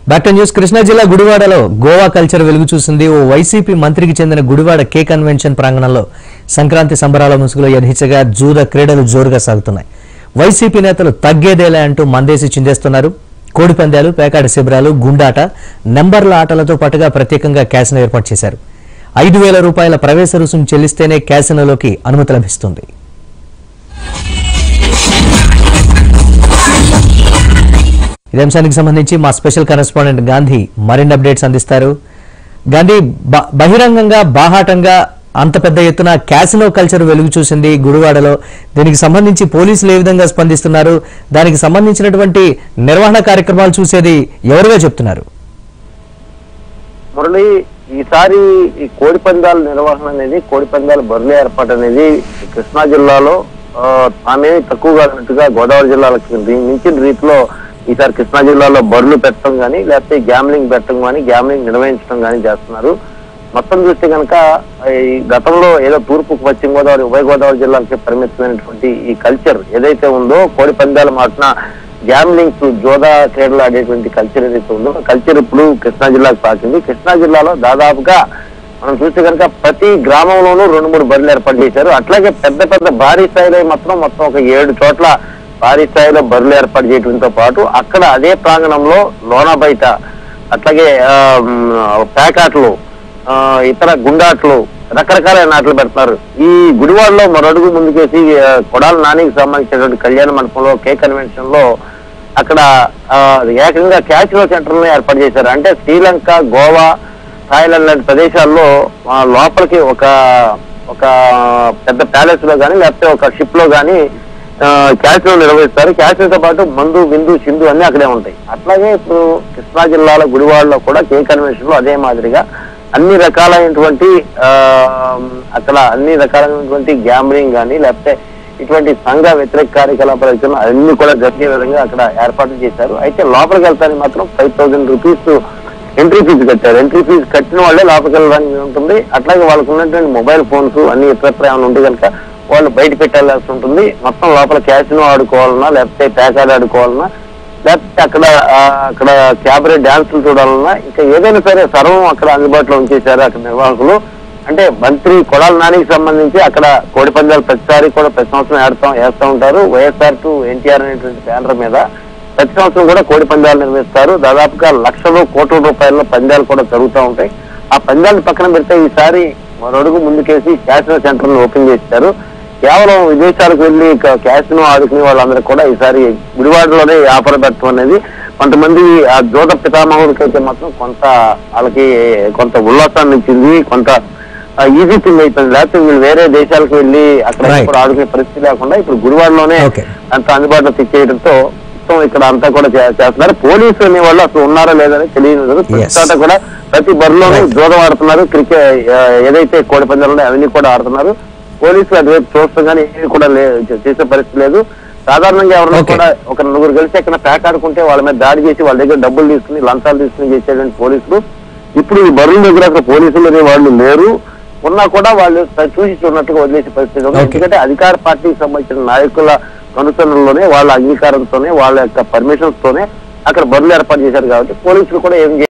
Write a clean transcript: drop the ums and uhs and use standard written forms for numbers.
Back news Krishna జిల్లా గుడివాడలో Goa culture వెలుగు చూసింది. ఓ వైసీపీ మంత్రికి చెందిన గుడివాడ కే కన్వెన్షన్ ప్రాంగణంలో సంక్రాంతి సంబరాల ముసుగులో యథేచ్ఛగా జూద క్రీడలు జోరుగా సాగుతున్నాయి. వైసీపీ నేతలు తగ్గేదేలే అంటూ మందేసి చిందేస్తున్నారు. కోడిపందాలు, పేకాట శిబిరాలు, గుండాట, నెంబర్ల ఆటలతో పాటుగా ప్రత్యేకంగా క్యాసినో ఏర్పాటు చేశారు. 5,000 రూపాయల ప్రవేశ రుసుము చెల్లిస్తేనే క్యాసినోలోకి అనుమతి లభిస్తుంది. ఇదే అంశానికి సంబంధించి మా స్పెషల్ కరెస్పాండెంట్ గాంధీ మరిన్ని అప్డేట్స్ అందిస్తారు. గాంధీ, బహిరంగంగా బాహాటంగా అంత పెద్ద ఎత్తున క్యాసినో కల్చర్ వెలుగు చూసింది గుడివాడలో. దీనికి సంబంధించి పోలీసులు ఏ విధంగా స్పందిస్తున్నారు? దానికి సంబంధించినటువంటి నిర్వహణ కార్యక్రమాలు చూసేది ఎవరుగా చెప్తున్నారు? మురళి, ఈసారి ఈ కోడి పందాల నిర్వహణ అనేది, కోడి పందాల బరుల ఏర్పాటు అనేది కృష్ణా జిల్లాలో తామేమి తక్కువగా ఉన్నట్టుగా గోదావరి జిల్లాలకు మించిన రీతిలో ఈసారి కృష్ణా జిల్లాలో బరులు పెట్టడం కానీ, లేకపోతే గ్యామ్లింగ్ పెట్టడం కానీ, గ్యామ్లింగ్ నిర్వహించడం కానీ చేస్తున్నారు. మొత్తం చూస్తే కనుక ఈ గతంలో ఏదో తూర్పు, పశ్చిమ గోదావరి, ఉభయ గోదావరి జిల్లాలకి పరిమితమైనటువంటి ఈ కల్చర్ ఏదైతే ఉందో, కోడి పందాల మాటన గ్యామ్లింగ్స్, జోదా క్రీడలు ఆడేటువంటి కల్చర్ ఏదైతే ఉందో, కల్చర్ ఇప్పుడు కృష్ణా జిల్లాకు పాకింది. కృష్ణా జిల్లాలో దాదాపుగా మనం చూస్తే కనుక ప్రతి గ్రామంలోనూ 2-3 బరులు ఏర్పాటు చేశారు. అట్లాగే పెద్ద పెద్ద భారీ స్థాయిలో మొత్తం ఒక 7 చోట్ల భారీ స్థాయిలో బరులు ఏర్పాటు చేయడంతో పాటు అక్కడ అదే ప్రాంగణంలో లోన బయట అట్లాగే పేకాట్లు, ఇతర గుండాట్లు, రకరకాలైన ఆటలు పెడుతున్నారు. ఈ గుడివాడలో మరొడుగు ముందుకేసి కొడాల నానికి సంబంధించినటువంటి కళ్యాణ మండపంలో కే కన్వెన్షన్ లో అక్కడ ఏకంగా క్యాసినో సెంటర్లను ఏర్పాటు చేశారు. అంటే శ్రీలంక, గోవా, థాయిలాండ్ లాంటి ప్రదేశాల్లో లోపలికి ఒక పెద్ద ప్యాలెస్ లో కానీ, లేకపోతే ఒక షిప్ లో కానీ క్యాసినో నిర్వహిస్తారు. క్యాసినోతో పాటు మందు, బిందు, సింధు అన్ని అక్కడే ఉంటాయి. అట్లాగే ఇప్పుడు కృష్ణా జిల్లాలో గుడివాడలో కూడా కే కన్వెన్షన్ లో అదే మాదిరిగా అన్ని రకాలైనటువంటి గ్యాంబ్లింగ్ కానీ, లేకపోతే ఇటువంటి సంఘ వ్యతిరేక కార్యకలాపాలు అన్ని కూడా జరిగే విధంగా అక్కడ ఏర్పాటు చేశారు. అయితే లోపలికి వెళ్తానికి మాత్రం 5,000 రూపీస్ ఎంట్రీ ఫీజు కట్టారు. ఎంట్రీ ఫీజు కట్టిన వాళ్ళే లోపలికి వెళ్ళడానికి ఉంటుంది. అట్లాగే వాళ్ళకు ఉన్నటువంటి మొబైల్ ఫోన్స్ అన్ని ఇతరత్ర ఏమైనా ఉంటే కనుక వాళ్ళు బయట పెట్టాల్సి ఉంటుంది. మొత్తం లోపల క్యాసినో ఆడుకోవాలన్నా, లేకపోతే పేకాడ ఆడుకోవాలన్నా, లేకపోతే అక్కడ క్యాబరే డాన్సులు చూడాలన్నా, ఇంకా ఏదైనా సరే సర్వం అక్కడ అందుబాటులో ఉంచేశారు అక్కడ నిర్వాహకులు. అంటే మంత్రి కొడాల నానికి సంబంధించి అక్కడ కోడి పందాలు ప్రతిసారి కూడా ప్రతి సంవత్సరం వేస్తూ ఉంటారు. వైఎస్ఆర్ టు ఎన్టీఆర్ అనేటువంటి బ్యానర్ మీద ప్రతి సంవత్సరం కూడా కోడి పందాలు నిర్వహిస్తారు. దాదాపుగా లక్షలు, కోట్ల రూపాయల పందాలు కూడా జరుగుతూ ఉంటాయి. ఆ పందాలు పక్కన పెడితే ఈసారి మరొడుగు ముందుకేసి క్యాసినో సెంటర్ ఓపెన్ చేశారు. కేవలం విదేశాలకు వెళ్లి క్యాసినో ఆడుకునే వాళ్ళందరూ కూడా ఈసారి గుడివాడలోనే వ్యాపారం పెట్టడం అనేది కొంతమంది ఆ జోద పితామహుడికైతే మాత్రం వాళ్ళకి కొంత ఉల్లాసాన్ని ఇచ్చింది, కొంత ఈజీ థింగ్ అయిపోయింది. లేకపోతే వీళ్ళు వేరే దేశాలకు వెళ్లి అక్కడ కూడా ఆడుకునే పరిస్థితి లేకుండా ఇప్పుడు గుడివాడలోనే అంత అందుబాటులో తెచ్చేయడంతో మొత్తం ఇక్కడ అంతా కూడా చేస్తున్నారు. పోలీసులు అనే వాళ్ళు అసలు ఉన్నారా లేదని తెలియదు. ప్రతి చోట కూడా ప్రతి బరిలోనూ జోదం ఆడుతున్నారు. క్రికెట్ ఏదైతే కోడి పందాలు అవన్నీ కూడా ఆడుతున్నారు. పోలీసులు అటువైపు చూస్తాం కానీ ఏమి కూడా చేసే పరిస్థితి లేదు. సాధారణంగా ఎవరైనా కూడా ఒక 4 కలిసి ఎక్కడ పేకాడుకుంటే వాళ్ళ మీద దాడి చేసి వాళ్ళ దగ్గర డబ్బులు తీసుకుని, లంచాలు తీసుకుని చేసేటువంటి పోలీసులు ఇప్పుడు ఈ బరుల దగ్గర అసలు పోలీసులు అనే వాళ్ళు లేరు. ఉన్నా కూడా వాళ్ళు చూసి చూడనట్టుగా వదిలేసే పరిస్థితి ఉంది. ఎందుకంటే అధికార పార్టీకి సంబంధించిన నాయకుల కనుసరణలోనే, వాళ్ళ అంగీకారంతోనే, వాళ్ళ యొక్క పర్మిషన్స్ తోనే అక్కడ బరులు ఏర్పాటు చేశారు కాబట్టి పోలీసులు కూడా ఏం